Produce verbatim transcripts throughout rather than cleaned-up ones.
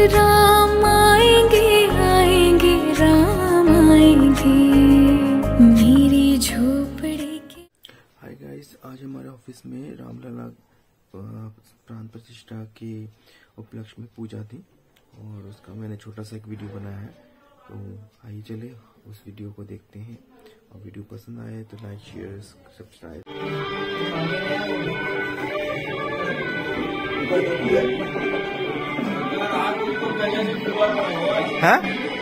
राम आएंगे आएंगे राम आएंगे मेरी झोपड़ी के। हाय गाइस, आज हमारे ऑफिस में रामलला प्राण प्रतिष्ठा के उपलक्ष्य में पूजा थी और उसका मैंने छोटा सा एक वीडियो बनाया है। तो आइए चले उस वीडियो को देखते हैं और वीडियो पसंद आए तो लाइक शेयर सब्सक्राइब। हाँ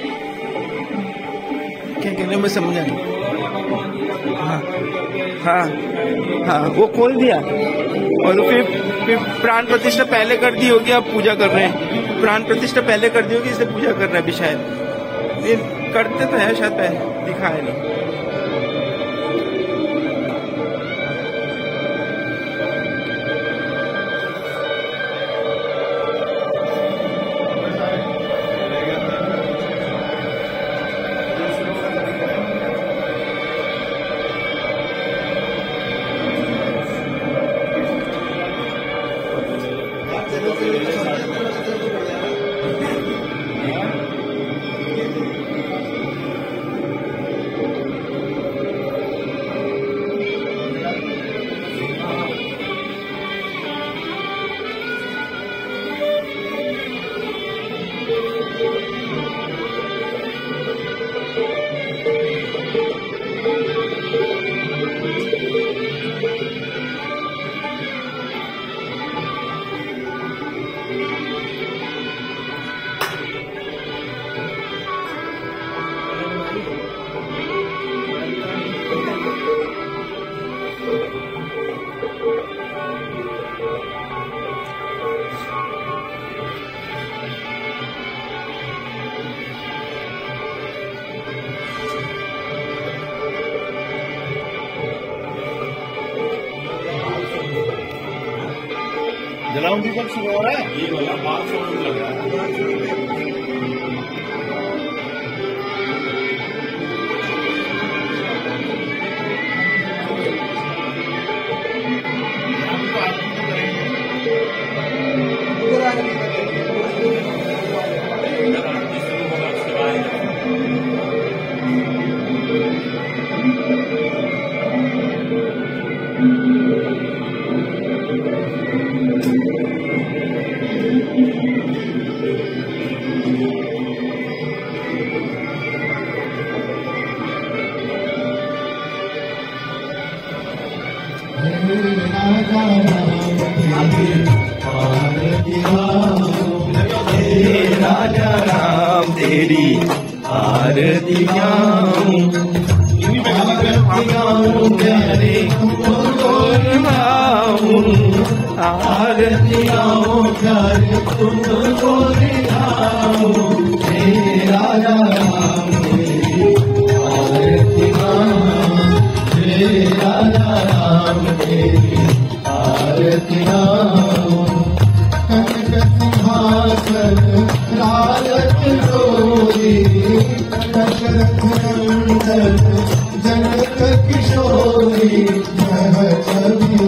क्या कहने में समझ आ नहीं। हाँ हाँ हाँ वो खोल दिया और फिर फिर प्राण प्रतिष्ठा पहले कर दी होगी, अब पूजा कर रहे हैं। प्राण प्रतिष्ठा पहले कर दी होगी, इसे पूजा कर रहे हैं अभी शायद। ये करते तो है शायद, पहले दिखाया नहीं। जलाउन दीपक शुरू हो रहा है, ये वाला बाल शुरू लग रहा है। राजा राम तेरी आरती गाऊं, प्यारे तुमको निभाऊं, आरती गाऊं प्यारे तुमको निभाऊं। राजा राम तेरी आरती गाऊं, राजा राम तेरी आरती गाऊं। सिंहासन राजत जोरी, दशरथ नंदन जनक किशोरी, जय छवि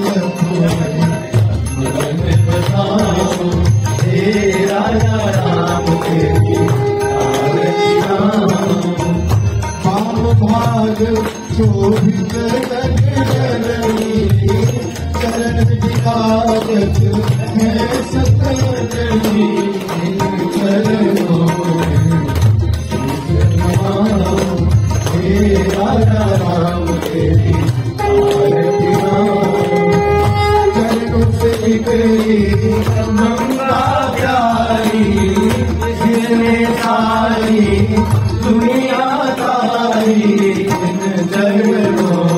बताओ हे राजा राम तेरी आरती गाऊं। भाव भाग शोभित जननी, चरण विराजत है सतरंगी, चरणों हे राजा राम तेरी आरती गाऊं। चरणों से निकली गंगा प्यारी, जिसने सारी दुनिया तारी, चरणों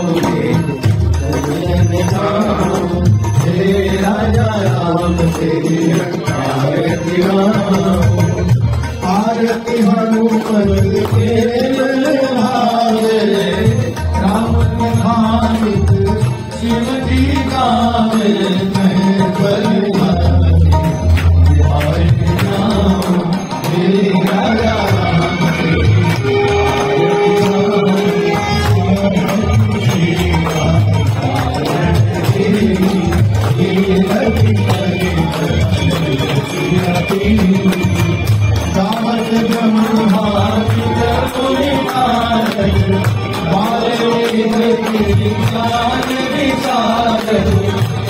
हे राजा राम तेरी आरती गाऊं। आरती हनुमत के भावे, राम कहानित शिव जी गावे, मैं बलिहारी आरती गाऊं। हे राजा राम तेरी आरती गाऊं।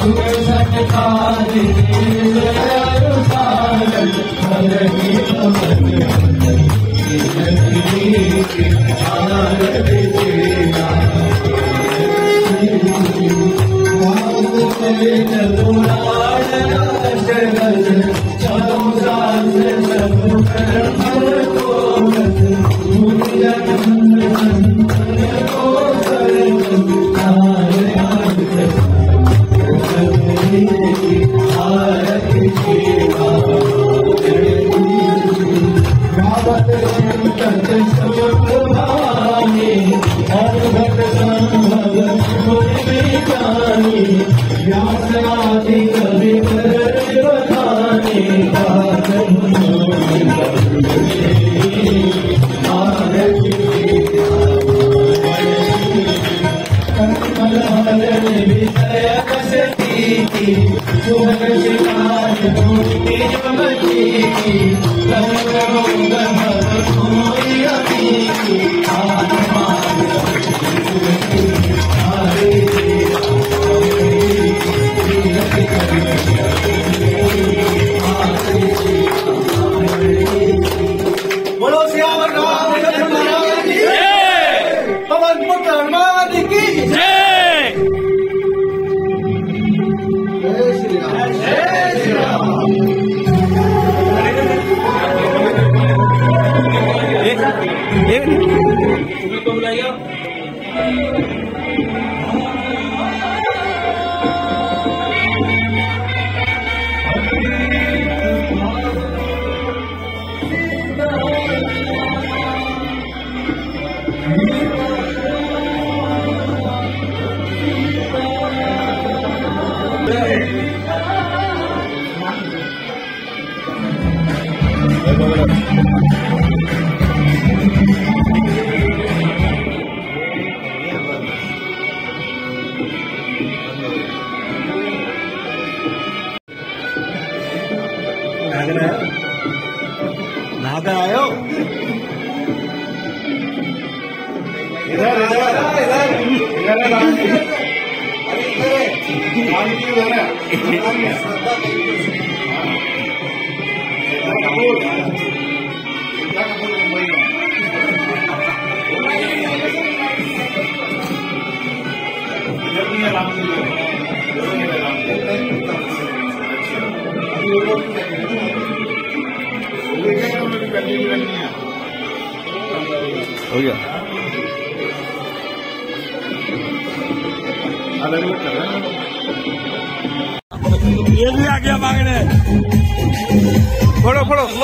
नहाकर आयो इधर इधर इधर हो गया ये भी आ गया मांगने फोड़ो फोड़ो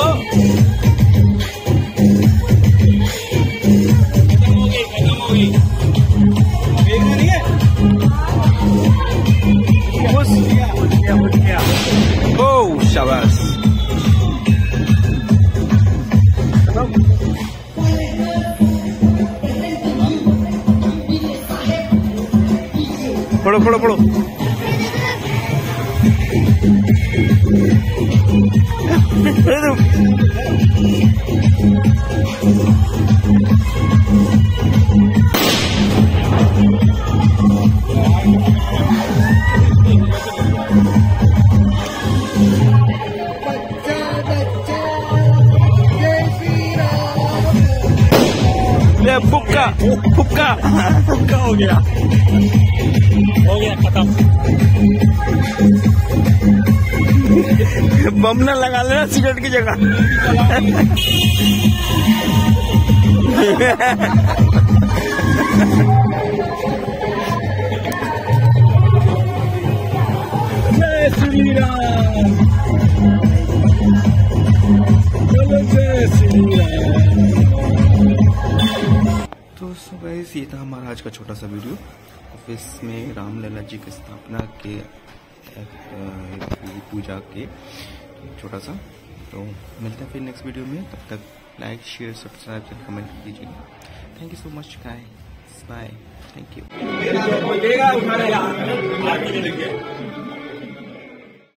ओ शाबाश फोड़ो फोड़ो फोड़ो ले फुक्का फुक्का फुक्का हो गया हो गया खत्म बम ना लगा लेना सिगरेट की जगह जय श्री राम बोलो जय श्री राम। तो सुबह ये था हमारा आज का छोटा सा वीडियो ऑफिस में रामलला जी की स्थापना के पूजा के छोटा सा। तो मिलते हैं फिर नेक्स्ट वीडियो में, तब तक लाइक शेयर सब्सक्राइब और कमेंट कीजिएगा। Thank you so much guys, bye, thank you.